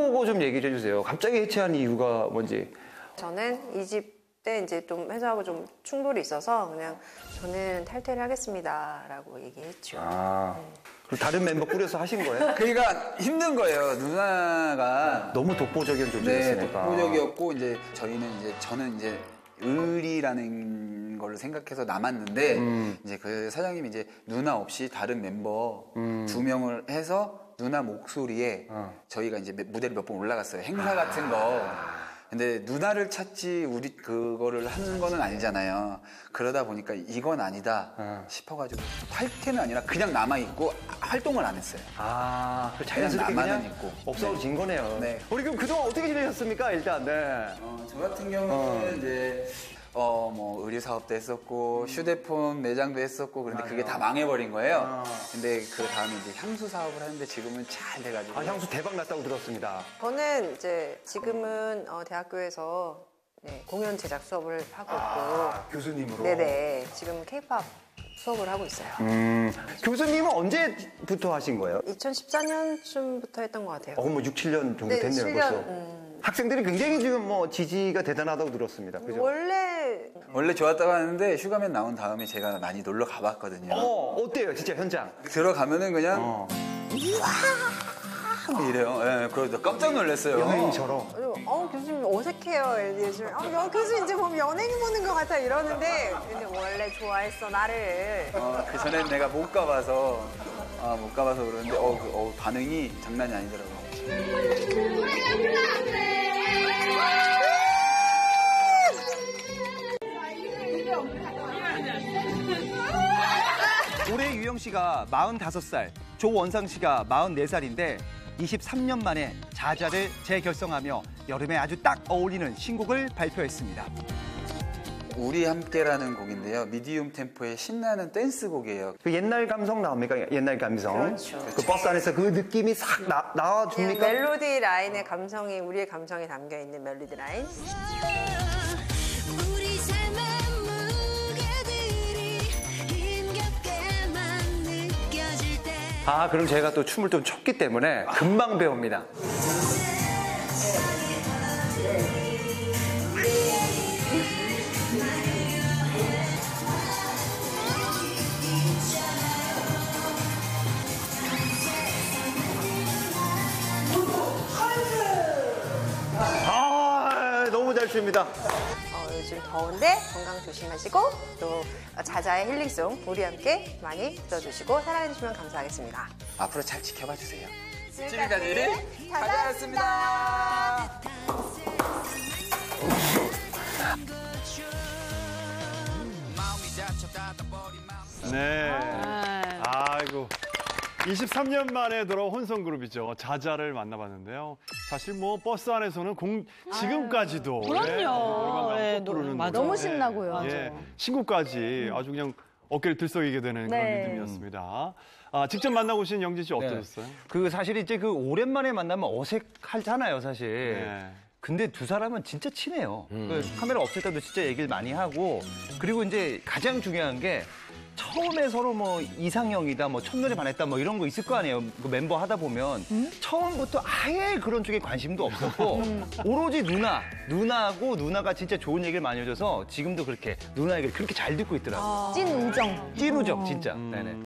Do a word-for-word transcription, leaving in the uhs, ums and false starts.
보고 좀 얘기를 해주세요. 갑자기 해체한 이유가 뭔지. 저는 이 집 때 이제 좀 회사하고 좀 충돌이 있어서 그냥 저는 탈퇴를 하겠습니다라고 얘기했죠. 아, 그리고 다른 멤버 꾸려서 하신 거예요? 그러니까 힘든 거예요. 누나가 너무 독보적인 네, 존재였으니까. 독보적이었고 이제 저희는 이제 저는 이제 의리라는 걸 생각해서 남았는데 음. 이제 그 사장님이 이제 누나 없이 다른 멤버 음. 두 명을 해서 누나 목소리에 어. 저희가 이제 무대를 몇 번 올라갔어요. 행사 같은 거. 근데 누나를 찾지 우리 그거를 하는 거는 아니잖아요. 그러다 보니까 이건 아니다 어. 싶어가지고 탈퇴는 아니라 그냥 남아있고 활동을 안 했어요. 아, 그 자연스럽게 그냥 그냥 나만은 있고. 없어진 거네요. 네. 우리 그럼 그동안 어떻게 지내셨습니까? 일단, 네. 어, 저 같은 경우는 이제 어, 뭐 의류 사업도 했었고 휴대폰 매장도 했었고 그런데 그게 다 망해버린 거예요. 아. 근데 그 다음에 이제 향수 사업을 하는데 지금은 잘 돼가지고. 아, 향수 대박 났다고 들었습니다. 저는 이제 지금은 어, 대학교에서 네, 공연 제작 수업을 하고 있고 아, 교수님으로? 네네 지금 케이팝 수업을 하고 있어요. 음, 교수님은 언제부터 하신 거예요? 이천십사 년쯤부터 했던 것 같아요. 어, 뭐 육, 칠 년 정도 네, 됐네요, 칠 벌써. 년, 음. 학생들이 굉장히 지금 뭐 지지가 대단하다고 들었습니다. 그죠? 원래 원래 좋았다고 하는데 휴가맨 나온 다음에 제가 많이 놀러 가봤거든요. 어, 어때요, 진짜 현장? 들어가면은 그냥 어. 이래요. 예, 그래서 깜짝 놀랐어요. 연예인처럼. 어 교수님 어색해요. 요즘 어, 여- 교수님 이제 보면 연예인 보는 것 같아 이러는데 근데 원래 좋아했어 나를. 어, 그 전에 내가 못 가봐서 아, 못 가봐서 그러는데 어, 그, 어, 반응이 장난이 아니더라고요. 올해 유영 씨가 마흔다섯 살, 조원상 씨가 마흔네 살인데 이십삼 년 만에 자자를 재결성하며 여름에 아주 딱 어울리는 신곡을 발표했습니다. 우리 함께라는 곡인데요. 미디움 템포의 신나는 댄스곡이에요. 그 옛날 감성 나옵니까? 옛날 감성. 그렇죠. 그 버스 안에서 그 느낌이 싹 나, 그냥 나와줍니까? 멜로디 라인의 감성이 우리의 감성이 담겨 있는 멜로디 라인. 우리 삶의 무게들이 힘겹게만 느껴질 때 아, 그럼 제가 또 춤을 좀 췄기 때문에 금방 배웁니다. 아, 너무 잘 춥니다. 어, 요즘 더운데 건강 조심하시고 또 자자의 힐링송 우리 함께 많이 들어주시고 사랑해주시면 감사하겠습니다. 앞으로 잘 지켜봐 주세요. 지금까지 자자였습니다. 네. 아이고. 이십삼 년 만에 돌아온 혼성그룹이죠. 자자를 만나봤는데요. 사실 뭐 버스 안에서는 공, 지금까지도 그럼요. 예, 노래방 예, 꼭 부르는 맞아. 노래. 너무 신나고요. 예, 신곡까지 아주 그냥 어깨를 들썩이게 되는 그런 네. 리듬이었습니다. 아, 직접 만나보신 영진 씨 어떠셨어요? 그 사실 이제 그 오랜만에 만나면 어색하잖아요, 사실. 네. 근데 두 사람은 진짜 친해요. 그 카메라 없을 때도 진짜 얘기를 많이 하고 그리고 이제 가장 중요한 게 처음에 서로 뭐 이상형이다, 뭐 첫눈에 반했다, 뭐 이런 거 있을 거 아니에요. 그 멤버 하다 보면 처음부터 아예 그런 쪽에 관심도 없었고 오로지 누나, 누나하고 누나가 진짜 좋은 얘기를 많이 해줘서 지금도 그렇게 누나 얘기를 그렇게 잘 듣고 있더라고요. 찐 우정. 찐우정 진짜. 네네.